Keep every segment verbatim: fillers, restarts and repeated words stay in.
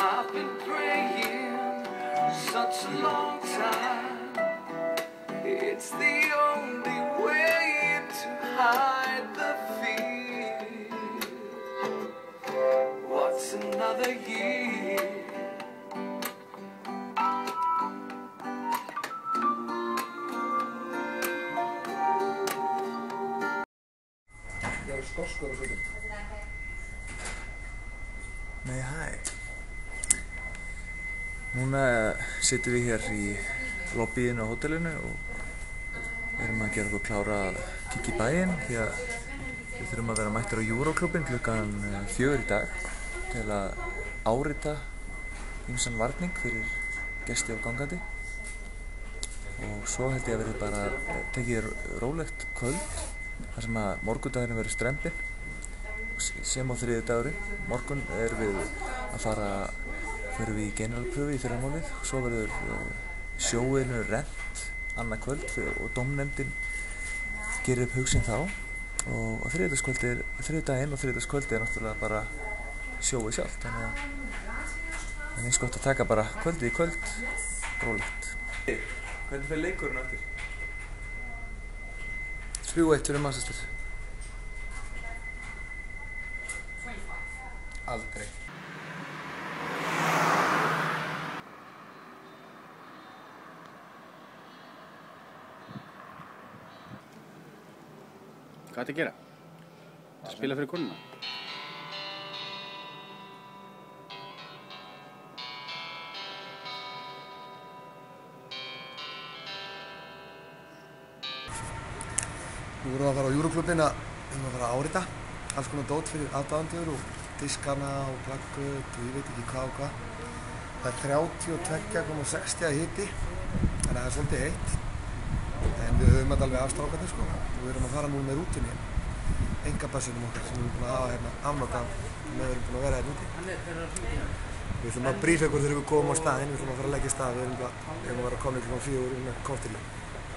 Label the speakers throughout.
Speaker 1: I've been praying such a long time. It's the only way to hide the fear. What's another year?
Speaker 2: Ég er skoskur og svona.
Speaker 3: Nei, hæ. Núna sittum við hér í lobbyinu á hótelinu og erum að gera okkur klára að kíkja í bæinn því að við þurfum að vera mættir á Euroklubbinn klukkan fjögur í dag til að árita ýmsan varning fyrir gesti og gangandi. Og svo held ég að verði bara tekið rólegt kvöld þar sem að morgundagurinn verður strembinn sem á þriðjudagurinn. Morgun erum við að fara förum við í generalpröfu í fyrramálið og svo verður sjóinu rennt annað kvöld og dómnefndin gerir upp hug sinn þá og á þriðjudagskvöldi þriðjudaginn og þriðjudagskvöldi er náttúrulega bara sjóið sjálft þannig að það er eins gott að taka bara kvöldið í kvöld rólegt. Hvernig fer leikurinn eftir?
Speaker 2: þrjú eitt fyrir Manchester. Aldrei.
Speaker 4: Hvað ertu að gera? Að spila fyrir konuna?
Speaker 2: Við vorum að fara á Euroklubbinn að, að fara að árita alls konar dót fyrir aðdáendur og diskana og plakkut og ég veit ekki hvað og hvað. Það er þrjátíu og tvö komma sextíu hiti, þannig að það er svolítið heitt. En við höfum þetta alveg af strákarnir sko. Við erum að fara núna með rútunni, engabassinum okkar sem við erum búin að hafa hérna afnota með við erum búin að vera hérna úti. Við ætlum að brífa ykkur þegar við komum á staðinn, við ætlum að fara að leggja í stað, við erum bara, við erum að vera komin klukkan fjögur með kóftilu.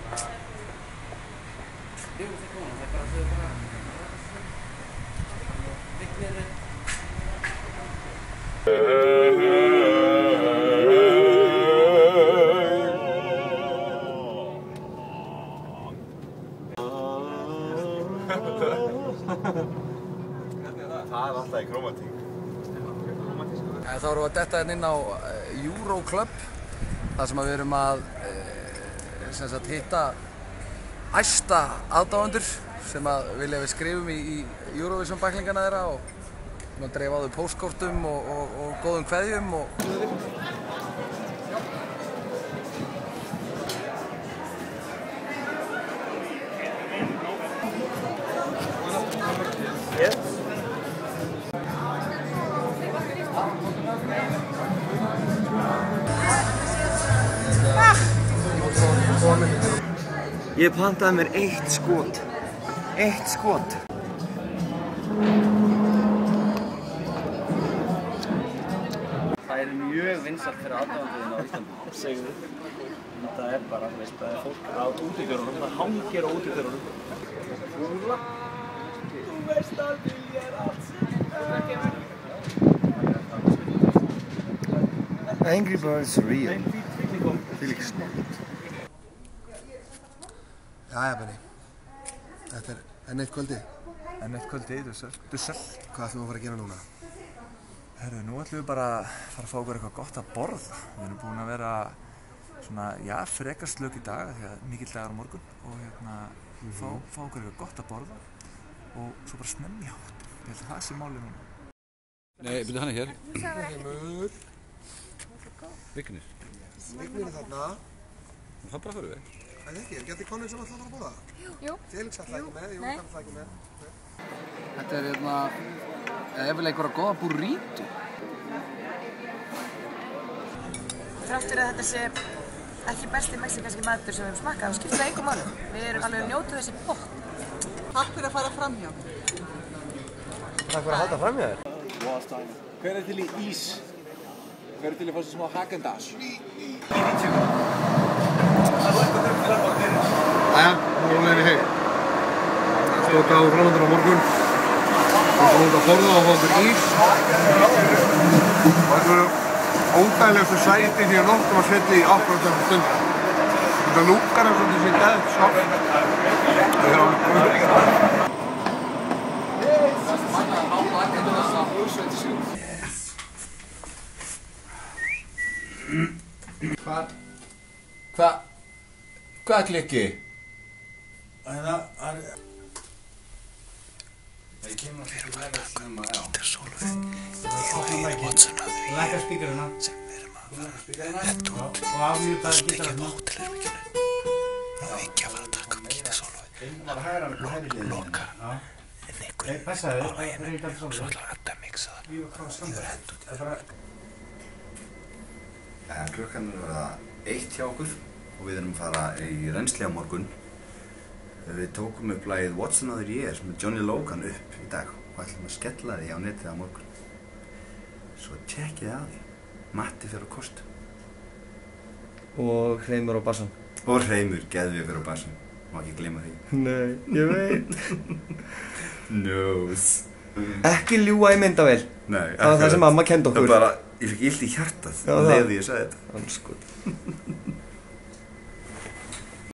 Speaker 5: Það er alltaf í krómatík.
Speaker 6: Þá erum við að detta hérna inn á Euroclub þar sem við erum að sem sagt, hitta æsta aðdáendur sem að vilja við skrifum í, í Eurovision bæklingana þeirra og að dreifa á þau póstkortum og, og, og góðum kveðjum og
Speaker 5: Ég pantaði mér eitt skot. Eitt skot.
Speaker 4: Það er mjög vinsælt fyrir aðdáendurinn á Íslandi. Segðu þið. Það er bara, þú veist, það er fólk á útidyrunum, það hangir á útidyrunum. Fúla. Þú veist að vilja er allt sem
Speaker 5: Angry Birds real. Fylg snart.
Speaker 2: Jæja, Benni. Þetta er enn eitt kvöldi.
Speaker 3: Enn eitt kvöldi, dussel. Dussel.
Speaker 2: Hvað ætlum við að fara að gera núna?
Speaker 3: Herru, nú ætlum við bara að fara að fá okkur eitthvað gott að borða. Við erum búin að vera svona, já, frekar slök í dag því að mikill dagar á morgun og hérna mm-hmm. fá, fá okkur eitthvað gott að borða og svo bara snemma í hátt. Ég held að það sé málið núna.
Speaker 4: Nei, byrju hann er hér.
Speaker 2: Heimur.
Speaker 4: Vignir.
Speaker 2: Vignir er þarna.
Speaker 4: Það bara fyrir við.
Speaker 2: Það er ekki, er ekki allir konur sem ætla að fara að borða?
Speaker 7: Jú.
Speaker 2: Felix ætla ekki með, jú, kann það ekki með.
Speaker 6: þetta er hérna eða einhverja góða burrito.
Speaker 7: Þrátt fyrir að þetta sé ekki besti mexikanski matur sem við hefum smakkað, þá skiptir það engu máli. Við erum alveg að njóta þessi botn.
Speaker 8: Takk fyrir að fara fram hjá.
Speaker 2: Takk fyrir að halda fram hjá þér.
Speaker 4: Hver er til í ís? Hver er til í að fá sér smá Haagen-Dazs?
Speaker 2: Jæja, nú erum við heim. Stók á framöndan á morgun. Við erum út að borða og fá okkur ís.
Speaker 9: óþægilegustu sæti sem ég nokkuð var setið í akkúrat þessa stund. Þetta lúkar eins og þessi geðveikt sátt. Það er alveg góð.
Speaker 10: Hvað? Hvað? Hvað klikki?
Speaker 9: Það er... Ég kemur að þetta læra snemma, já. Lækka spíkarina. Sem við erum að henda út. Og afmjúta gítarina. Svo mikið á hótelherberginu. Nú er ekki að fara að taka upp gítarsólóið. Loka. Nei, passaði þig. Svo ætla að henda að mixa það. Ég var henda út.
Speaker 11: Klukkan er að verða eitt hjá okkur og við erum að fara í rennsli á morgun. Við tókum upp lagið What's Another Year með Johnny Logan upp í dag og ætlum að skella því á netið á morgun. Svo tjekkið á því. Matti fer á kost.
Speaker 5: Og Hreimur á bassan.
Speaker 11: Og Hreimur, geðveikur á bassan. Má ekki gleyma því.
Speaker 5: Nei, ég veit.
Speaker 11: Nós.
Speaker 5: Ekki ljúga í myndavél.
Speaker 11: Nei,
Speaker 5: það var það sem mamma kenndi okkur.
Speaker 11: Það bara, ég fikk illt í hjartað um leið því ég sagði þetta.
Speaker 5: Andskot.